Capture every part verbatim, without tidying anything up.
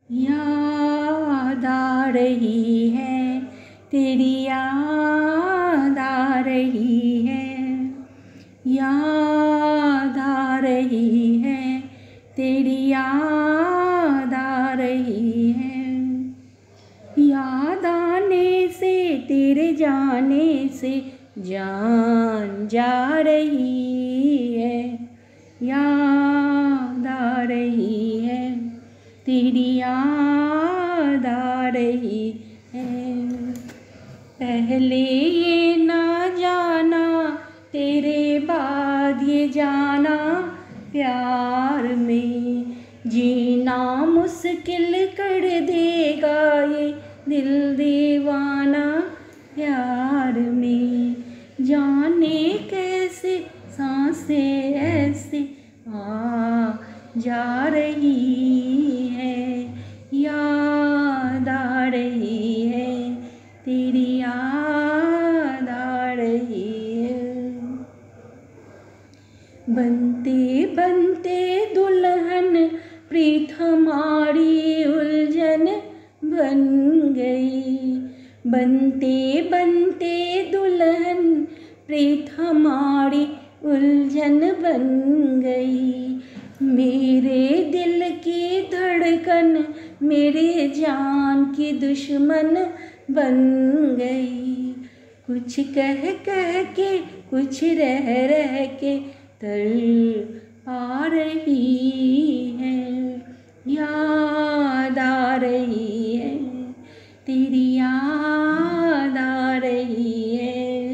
याद आ रही है, तेरी याद आ रही है, याद आ रही है, तेरी याद आ रही है। याद आने से, तेरे जाने से जान जा रही है, याद आ रही है, तेरी याद आ रही है। पहले ये ना जाना, तेरे बाद ये जाना, प्यार में जीना मुश्किल कर देगा ये दिल दीवाना। प्यार में जाने कैसे सांसें ऐसे आ जा रही है, याद आ रही है, तेरी याद आ रही है। बनते बनते दुल्हन प्रीत हमारी उलझन बन गई, बनते बनते दुल्हन प्रीत हमारी उलझन बन गई। मेरे दिल की धड़कन मेरे जान की दुश्मन बन गई। कुछ कह कह के, कुछ रह रह के तर आ रही है, याद आ रही है, तेरी याद आ रही है।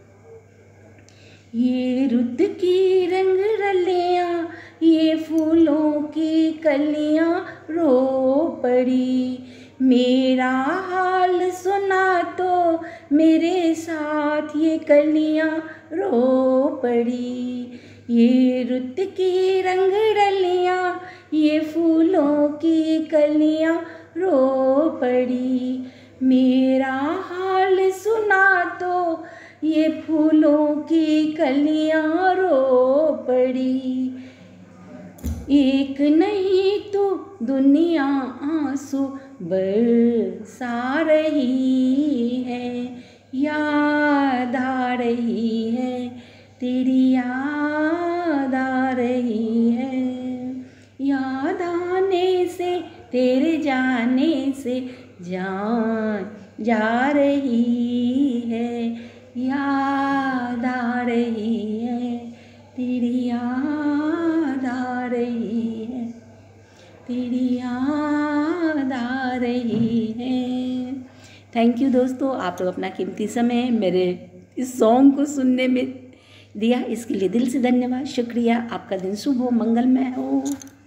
ये रुत की रंग रलियां, ये फूलों की कलियां रो पड़ी। मेरा हाल सुना तो मेरे साथ ये कलियां रो पड़ी। ये रुत की रंग रलियां, ये फूलों की कलियां रो पड़ी। मेरा हाल सुना तो ये फूलों की कलियां रो पड़ी। एक नहीं तो दुनिया आंसू बरसा रही है, याद आ रही है, तेरी याद आ रही है। याद आने से, तेरे जाने से जान जा रही है, याद आ रही है, तेरी याद आ रही है, तेरी याद आ रही है। थैंक यू दोस्तों, आप लोग अपना कीमती समय मेरे इस सॉन्ग को सुनने में दिया, इसके लिए दिल से धन्यवाद, शुक्रिया। आपका दिन शुभ हो, मंगलमय हो।